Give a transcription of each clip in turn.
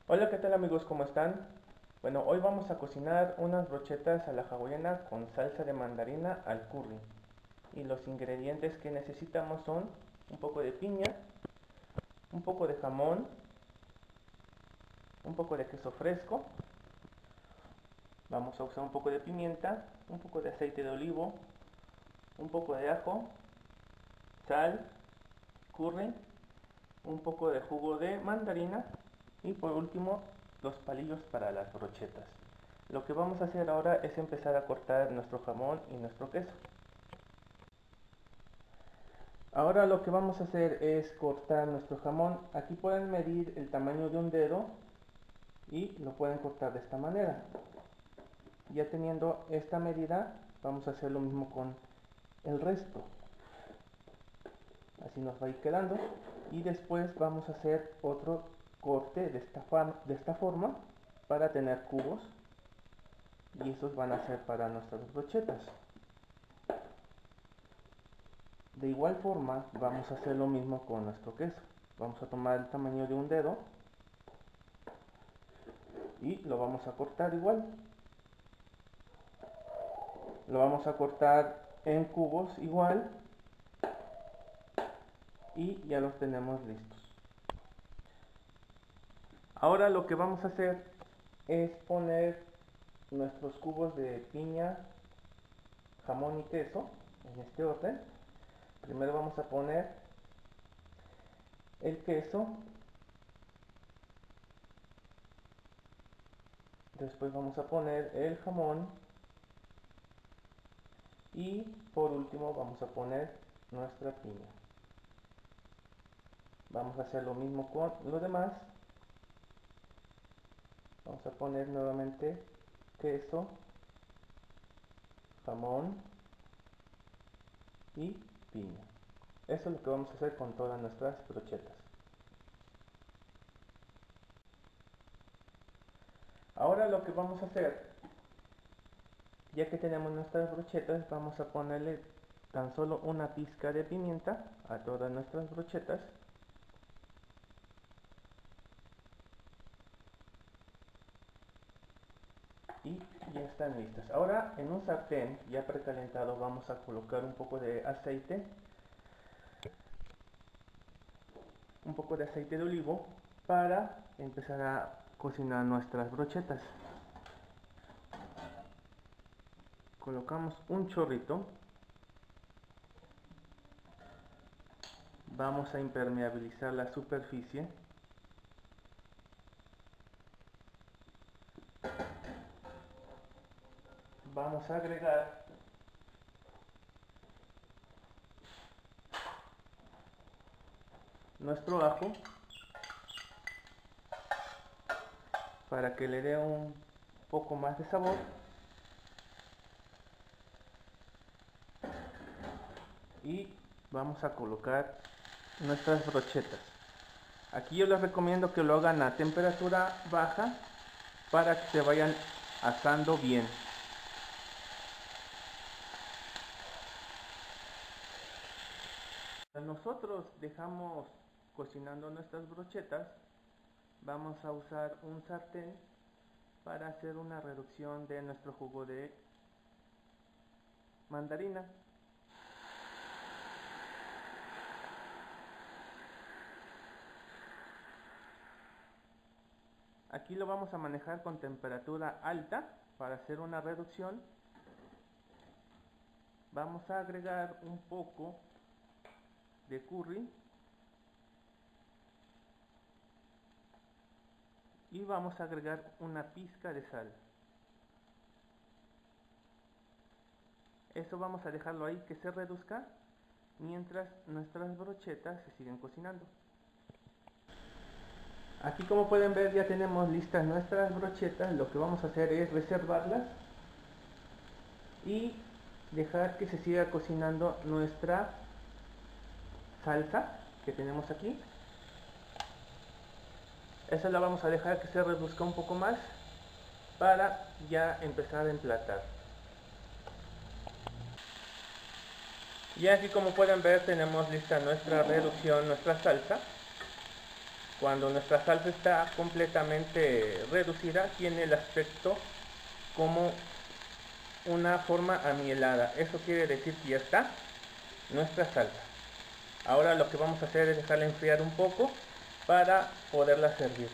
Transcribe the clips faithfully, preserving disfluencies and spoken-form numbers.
Hola, ¿qué tal amigos? ¿Cómo están? Bueno, hoy vamos a cocinar unas brochetas a la hawaiana con salsa de mandarina al curry. Y los ingredientes que necesitamos son un poco de piña, un poco de jamón, un poco de queso fresco. Vamos a usar un poco de pimienta, un poco de aceite de olivo, un poco de ajo, sal, curry, un poco de jugo de mandarina y por último los palillos para las brochetas. Lo que vamos a hacer ahora es empezar a cortar nuestro jamón y nuestro queso. Ahora lo que vamos a hacer es cortar nuestro jamón. Aquí pueden medir el tamaño de un dedo y lo pueden cortar de esta manera. Ya teniendo esta medida, vamos a hacer lo mismo con el resto. Así nos va a ir quedando. Y después vamos a hacer otro corte de esta, de esta forma para tener cubos. Y esos van a ser para nuestras brochetas. De igual forma vamos a hacer lo mismo con nuestro queso. Vamos a tomar el tamaño de un dedo y lo vamos a cortar igual. Lo vamos a cortar en cubos igual y ya los tenemos listos. Ahora lo que vamos a hacer es poner nuestros cubos de piña, jamón y queso en este orden. Primero vamos a poner el queso, después vamos a poner el jamón y por último vamos a poner nuestra piña. Vamos a hacer lo mismo con lo demás. Vamos a poner nuevamente queso, jamón y piña. Eso es lo que vamos a hacer con todas nuestras brochetas. Ahora lo que vamos a hacer, ya que tenemos nuestras brochetas, vamos a ponerle tan solo una pizca de pimienta a todas nuestras brochetas. Y ya están listas. Ahora en un sartén ya precalentado vamos a colocar un poco de aceite, un poco de aceite de olivo para empezar a cocinar nuestras brochetas. Colocamos un chorrito. Vamos a impermeabilizar la superficie. Vamos a agregar nuestro ajo para que le dé un poco más de sabor. Y vamos a colocar nuestras brochetas. Aquí yo les recomiendo que lo hagan a temperatura baja para que se vayan asando bien. Nosotros dejamos cocinando nuestras brochetas. Vamos a usar un sartén para hacer una reducción de nuestro jugo de mandarina. Aquí lo vamos a manejar con temperatura alta para hacer una reducción. Vamos a agregar un poco de curry y vamos a agregar una pizca de sal. Eso vamos a dejarlo ahí que se reduzca mientras nuestras brochetas se siguen cocinando. Aquí, como pueden ver, ya tenemos listas nuestras brochetas. Lo que vamos a hacer es reservarlas y dejar que se siga cocinando nuestra salsa que tenemos aquí. Esa la vamos a dejar que se reduzca un poco más para ya empezar a emplatar. Y aquí, como pueden ver, tenemos lista nuestra reducción, nuestra salsa. Cuando nuestra salsa está completamente reducida, tiene el aspecto como una forma amielada. Eso quiere decir que ya está nuestra salsa. Ahora lo que vamos a hacer es dejarla enfriar un poco para poderla servir.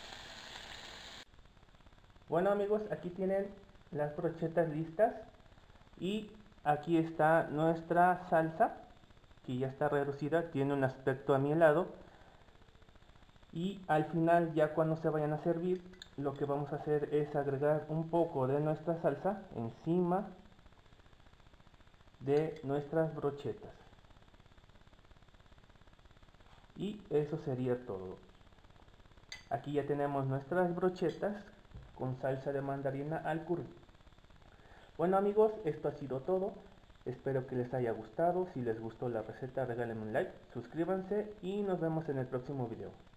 Bueno amigos, aquí tienen las brochetas listas y aquí está nuestra salsa que ya está reducida, tiene un aspecto amielado. Y al final, ya cuando se vayan a servir, lo que vamos a hacer es agregar un poco de nuestra salsa encima de nuestras brochetas. Y eso sería todo. Aquí ya tenemos nuestras brochetas con salsa de mandarina al curry. Bueno amigos, esto ha sido todo. Espero que les haya gustado. Si les gustó la receta, regálenme un like, suscríbanse y nos vemos en el próximo video.